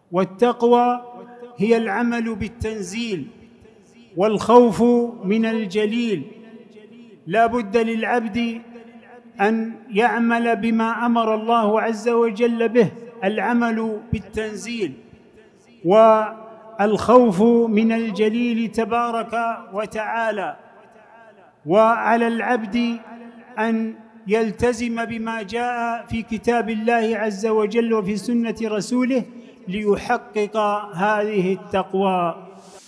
والتقوى هي العمل بالتنزيل والخوف من الجليل. لا بد للعبد أن يعمل بما أمر الله عز وجل به، العمل بالتنزيل والخوف من الجليل تبارك وتعالى. وعلى العبد أن يلتزم بما جاء في كتاب الله عز وجل وفي سنة رسوله ليحقق هذه التقوى.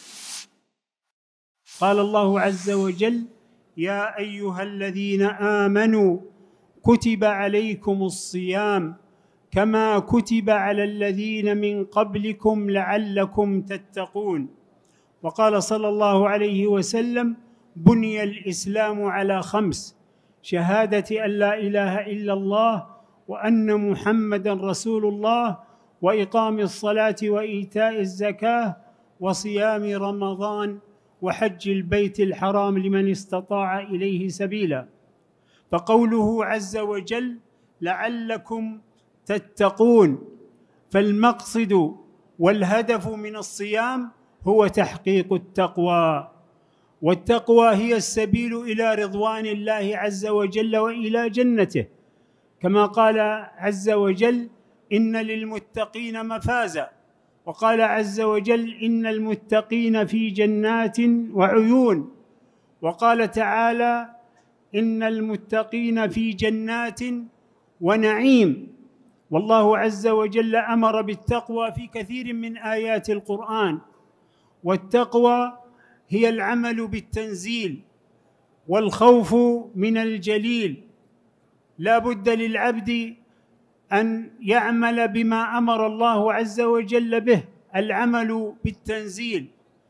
قال الله عز وجل: يا أيها الذين آمنوا كتب عليكم الصيام كما كتب على الذين من قبلكم لعلكم تتقون. وقال صلى الله عليه وسلم: بني الإسلام على 5: شهادة أن لا إله إلا الله وأن محمدًا رسول الله، وإقام الصلاة وإيتاء الزكاة، وصيام رمضان، وحج البيت الحرام لمن استطاع إليه سبيلا. فقوله عز وجل: لعلكم تتقون، فالمقصد والهدف من الصيام هو تحقيق التقوى، والتقوى هي السبيل إلى رضوان الله عز وجل وإلى جنته، كما قال عز وجل: إن للمتقين مفازا. وقال عز وجل: إن المتقين في جنات وعيون. وقال تعالى: إن المتقين في جنات ونعيم. والله عز وجل أمر بالتقوى في كثير من آيات القرآن. والتقوى هي العمل بالتنزيل والخوف من الجليل. لا بد للعبد أن يعمل بما أمر الله عز وجل به، العمل بالتنزيل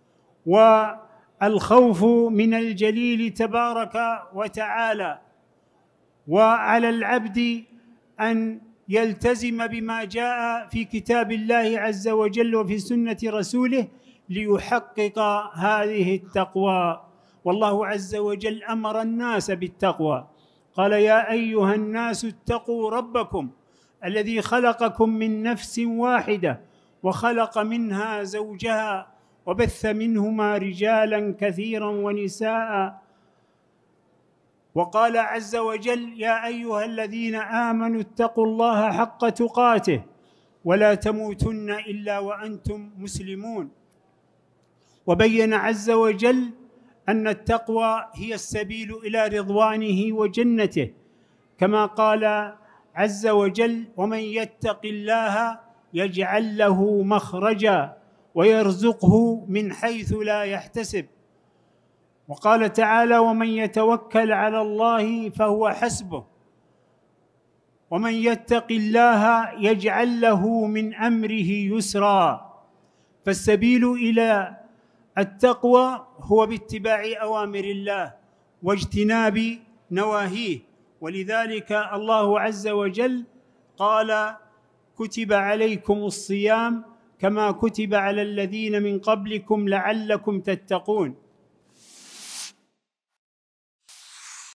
والخوف من الجليل تبارك وتعالى. وعلى العبد أن يلتزم بما جاء في كتاب الله عز وجل وفي سنة رسوله ليحقق هذه التقوى. والله عز وجل أمر الناس بالتقوى، قال: يا أيها الناس اتقوا ربكم الذي خلقكم من نفس واحدة وخلق منها زوجها وبث منهما رجالا كثيرا ونساء. وقال عز وجل: يا أيها الذين آمنوا اتقوا الله حق تقاته ولا تموتن إلا وأنتم مسلمون. وبين عز وجل أن التقوى هي السبيل إلى رضوانه وجنته، كما قال عز وجل: ومن يتق الله يجعل له مخرجا ويرزقه من حيث لا يحتسب. وقال تعالى: ومن يتوكل على الله فهو حسبه. ومن يتق الله يجعل له من أمره يسرا. فالسبيل إلى التقوى هو باتباع أوامر الله واجتناب نواهيه. ولذلك الله عز وجل قال: كتب عليكم الصيام كما كتب على الذين من قبلكم لعلكم تتقون.